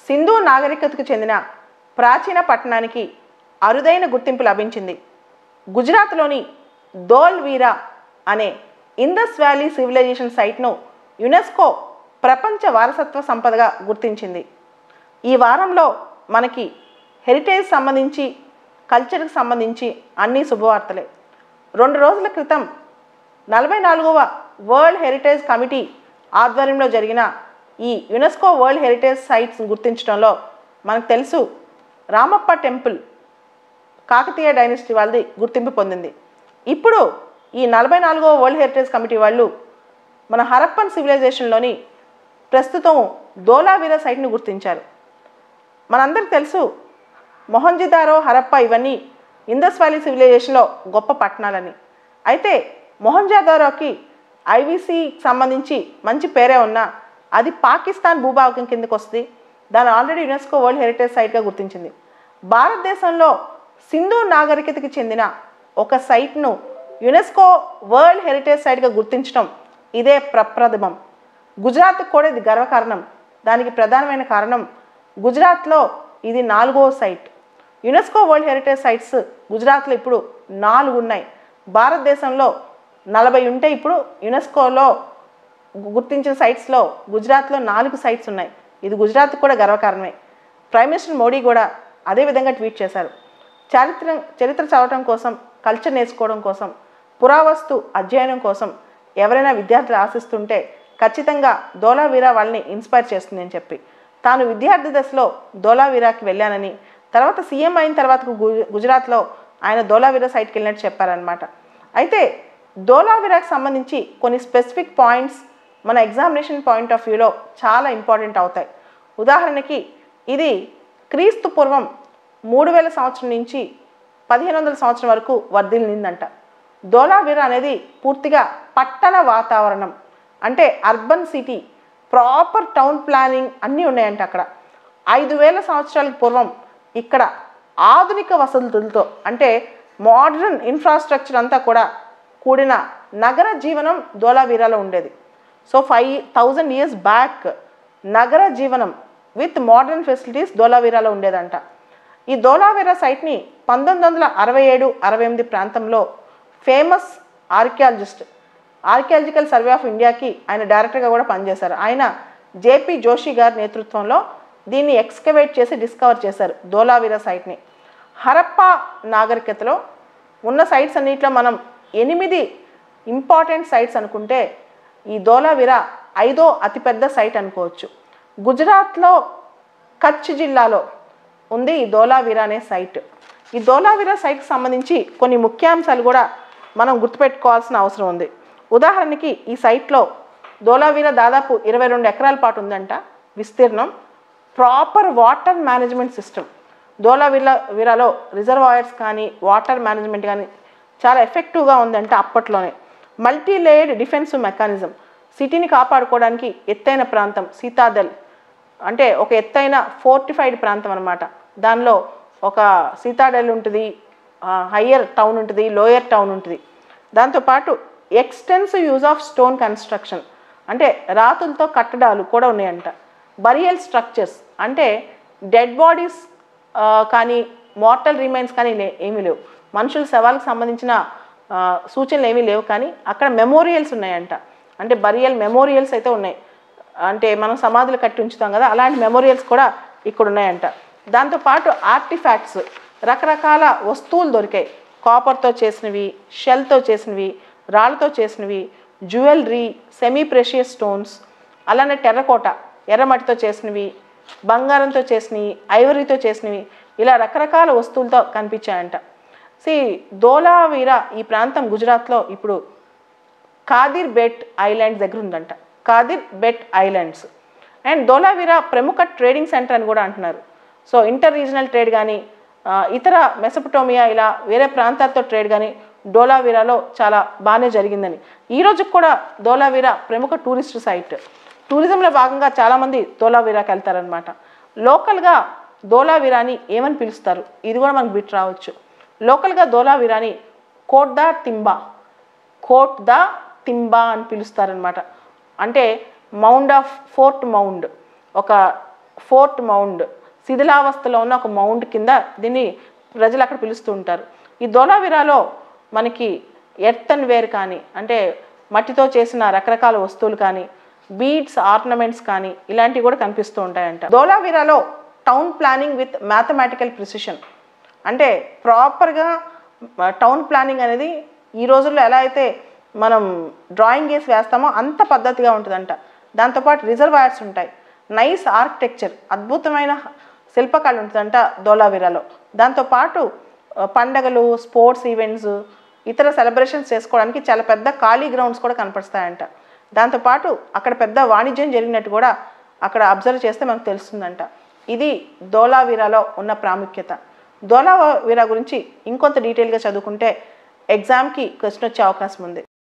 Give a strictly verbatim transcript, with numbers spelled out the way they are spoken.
సింధు నాగరికతకు చెందిన ప్రాచీన పట్టణానికి అరుదైన గుర్తింపు లభించింది. గుజరాత్లోని ధోల్వీరా అనే ఇండస్ వ్యాలీ సివిలైజేషన్ సైట్ను యునెస్కో ప్రపంచ వారసత్వ సంపదగా గుర్తించింది. ఈ వారంలో మనకి హెరిటేజ్ సంబంధించి కల్చర్కి సంబంధించి అన్ని శుభవార్తలే. రెండు రోజుల క్రితం నలభై నాలుగవ వరల్డ్ హెరిటేజ్ కమిటీ ఆధ్వర్యంలో జరిగిన ఈ యునెస్కో వరల్డ్ హెరిటేజ్ సైట్స్ గుర్తించడంలో మనకు తెలుసు రామప్ప టెంపుల్ కాకతీయ డైనస్టీ వాళ్ళది గుర్తింపు పొందింది. ఇప్పుడు ఈ నలభై నాలుగవ వరల్డ్ హెరిటేజ్ కమిటీ వాళ్ళు మన హరప్పన్ సివిలైజేషన్లోని ప్రస్తుతం ధోలావీరా సైట్ని గుర్తించారు. మనందరికీ తెలుసు మొహంజదారో, హరప్ప ఇవన్నీ ఇండస్ వ్యాలీ సివిలైజేషన్లో గొప్ప పట్టణాలని. అయితే మొహంజదారోకి ఐవీసీకి సంబంధించి మంచి పేరే ఉన్నా అది పాకిస్తాన్ భూభాగం కిందకు వస్తుంది. దాన్ని ఆల్రెడీ యునెస్కో వరల్డ్ హెరిటేజ్ సైట్గా గుర్తించింది. భారతదేశంలో సింధు నాగరికతకి చెందిన ఒక సైట్ను యునెస్కో వరల్డ్ హెరిటేజ్ సైట్గా గుర్తించడం ఇదే ప్రప్రథమం. గుజరాత్కు కూడా ఇది గర్వకారణం. దానికి ప్రధానమైన కారణం గుజరాత్లో ఇది నాలుగో site. UNESCO world heritage sites గుజరాత్లో ఇప్పుడు నాలుగు ఉన్నాయి. భారతదేశంలో నలభై ఉంటే ఇప్పుడు యునెస్కోలో గుర్తించిన సైట్స్లో గుజరాత్లో నాలుగు సైట్స్ ఉన్నాయి. ఇది గుజరాత్కు కూడా గర్వకారణమే. ప్రైమ్ మినిస్టర్ మోడీ కూడా అదే విధంగా ట్వీట్ చేశారు. చారిత్ర చరిత్ర చదవటం కోసం, కల్చర్ నేర్చుకోవడం కోసం, పురావస్తు అధ్యయనం కోసం ఎవరైనా విద్యార్థులు ఆశిస్తుంటే ఖచ్చితంగా ధోలావీరా వాళ్ళని ఇన్స్పైర్ చేస్తుంది అని చెప్పి తాను విద్యార్థి దశలో ధోలావీరాకి వెళ్ళానని, తర్వాత సీఎం అయిన తర్వాత గుజరాత్లో ఆయన ధోలావీరా సైట్కి వెళ్ళినట్టు చెప్పారనమాట. అయితే ధోలావీరాకి సంబంధించి కొన్ని స్పెసిఫిక్ పాయింట్స్ మన ఎగ్జామినేషన్ పాయింట్ ఆఫ్ వ్యూలో చాలా ఇంపార్టెంట్ అవుతాయి. ఉదాహరణకి ఇది క్రీస్తు పూర్వం మూడు వేల సంవత్సరం నుంచి పదిహేను వందల సంవత్సరం వరకు వర్ధిల్లిందంట. ధోలావీరా అనేది పూర్తిగా పట్టణ వాతావరణం, అంటే urban city, proper town planning అన్నీ ఉన్నాయంట అక్కడ. ఐదు వేల సంవత్సరాలకు పూర్వం ఇక్కడ ఆధునిక వసతులతో అంటే మోడర్న్ ఇన్ఫ్రాస్ట్రక్చర్ అంతా కూడా కూడిన నగర జీవనం ధోలావీరాలో ఉండేది. So five thousand years back నగర జీవనం విత్ మోడర్న్ ఫెసిలిటీస్ ధోలావీరాలో ఉండేదంట. ఈ ధోలావీరా సైట్ని పంతొమ్మిది వందల అరవై ఏడు అరవై ఎనిమిది ప్రాంతంలో famous archaeologist archaeological survey of ఇండియాకి ఆయన డైరెక్టర్గా కూడా పనిచేశారు. ఆయన జేపీ జోషి గారి నేతృత్వంలో దీన్ని ఎక్స్కవేట్ చేసి డిస్కవర్ చేశారు ధోలావీరా సైట్ని. హరప్ప నాగరికతలో ఉన్న సైట్స్ అన్నింటిలో మనం ఎనిమిది ఇంపార్టెంట్ సైట్స్ అనుకుంటే ఈ ధోలావీరా ఐదో అతిపెద్ద సైట్ అనుకోవచ్చు. గుజరాత్లో కచ్ జిల్లాలో ఉంది ఈ ధోలావీరా అనే సైట్. ఈ ధోలావీరా సైట్కి సంబంధించి కొన్ని ముఖ్యాంశాలు కూడా మనం గుర్తుపెట్టుకోవాల్సిన అవసరం ఉంది. ఉదాహరణకి ఈ సైట్లో ధోలావీరా దాదాపు ఇరవై రెండు ఎకరాల పాటు ఉందంట విస్తీర్ణం. Proper water management system Dholavira వీరాలో రిజర్వాయర్స్ కానీ వాటర్ మేనేజ్మెంట్ కానీ చాలా ఎఫెక్టివ్గా ఉందంట అప్పట్లోనే. మల్టీ లేయర్డ్ డిఫెన్సివ్ మెకానిజం, సిటీని కాపాడుకోవడానికి ఎత్తైన ప్రాంతం సీతాదల్, అంటే ఒక ఎత్తైన ఫోర్టిఫైడ్ ప్రాంతం అనమాట. దానిలో ఒక సీతాడల్ ఉంటుంది, హయ్యర్ టౌన్ ఉంటుంది, లోయర్ టౌన్ ఉంటుంది. దాంతోపాటు extensive use of stone construction, అంటే రాతులతో కట్టడాలు కూడా ఉన్నాయంట. బరియల్ స్ట్రక్చర్స్, అంటే డెడ్ బాడీస్ కానీ మార్టల్ రిమైన్స్ కానీ ఏమీ లేవు, మనుషుల శవాలకు సంబంధించిన సూచనలు ఏమీ లేవు, కానీ అక్కడ మెమోరియల్స్ ఉన్నాయంట. అంటే బరియల్ మెమోరియల్స్ అయితే ఉన్నాయి, అంటే మనం సమాధులు కట్టి ఉంచుతాం కదా, అలాంటి మెమోరియల్స్ కూడా ఇక్కడ ఉన్నాయంట. దాంతోపాటు ఆర్టిఫాక్ట్స్, రకరకాల వస్తువులు దొరికాయి. కాపర్తో చేసినవి, షెల్తో చేసినవి, రాళ్ళతో చేసినవి, జ్యువెలరీ, సెమీ ప్రెషియస్ స్టోన్స్, అలానే టెర్రకోట ఎర్రమట్టితో చేసినవి, బంగారంతో చేసినవి, ఐవరీతో చేసినవి, ఇలా రకరకాల వస్తువులతో కనిపించాయంట. సి ధోలావీరా ఈ ప్రాంతం గుజరాత్లో ఇప్పుడు కాదిర్ బెట్ ఐలాండ్స్ దగ్గర ఉందంట. కాదిర్ బెట్ ఐలాండ్స్ అండ్ ధోలావీరా ప్రముఖ ట్రేడింగ్ సెంటర్ అని కూడా అంటున్నారు. సో ఇంటర్ రీజనల్ ట్రేడ్ కానీ ఇతర మెసపటోమియా ఇలా వేరే ప్రాంతాలతో ట్రేడ్ కానీ ధోలావీరాలో చాలా బాగానే జరిగిందని. ఈరోజు కూడా ధోలావీరా ప్రముఖ టూరిస్ట్ సైట్. టూరిజంలో భాగంగా చాలామంది ధోలావీరాకి వెళ్తారనమాట. లోకల్గా ధోలావీరాని ఏమని పిలుస్తారు, ఇది కూడా మనకు బిట్ రావచ్చు. లోకల్గా ధోలావీరాని కోట్ దా తింబా కోట్ దా తింబా అని పిలుస్తారనమాట. అంటే మౌండ్ ఆఫ్ ఫోర్ట్ మౌండ్, ఒక ఫోర్ట్ మౌండ్, శిథిలావస్థలో ఉన్న ఒక మౌండ్ కింద దీన్ని ప్రజలు అక్కడ పిలుస్తూ ఉంటారు. ఈ ధోలావీరాలో మనకి ఎర్తన్ వేర్ కానీ అంటే మట్టితో చేసిన రకరకాల వస్తువులు కానీ, బీడ్స్, ఆర్నమెంట్స్ కానీ ఇలాంటివి కూడా కనిపిస్తూ ఉంటాయంట. ధోలావీరాలో town planning with mathematical precision అంటే ప్రాపర్గా టౌన్ ప్లానింగ్ అనేది ఈ రోజుల్లో ఎలా అయితే మనం డ్రాయింగ్ వేసి వేస్తామో అంత పద్ధతిగా ఉంటుందంట. దాంతోపాటు రిజర్వాయర్స్ ఉంటాయి, నైస్ ఆర్కిటెక్చర్, అద్భుతమైన శిల్పకళ ఉంటుందంట ధోలావీరాలో. దాంతోపాటు పండగలు, స్పోర్ట్స్ ఈవెంట్స్, ఇతర సెలబ్రేషన్స్ చేసుకోవడానికి చాలా పెద్ద ఖాళీ గ్రౌండ్స్ కూడా కనపడతాయంట. దాంతోపాటు అక్కడ పెద్ద వాణిజ్యం జరిగినట్టు కూడా అక్కడ అబ్జర్వ్ చేస్తే మనకు తెలుస్తుందంట. ఇది ధోలావీరాలో ఉన్న ప్రాముఖ్యత. ధోలావీరా గురించి ఇంకొంత డీటెయిల్గా చదువుకుంటే ఎగ్జామ్కి క్వశ్చన్ వచ్చే అవకాశం ఉంది.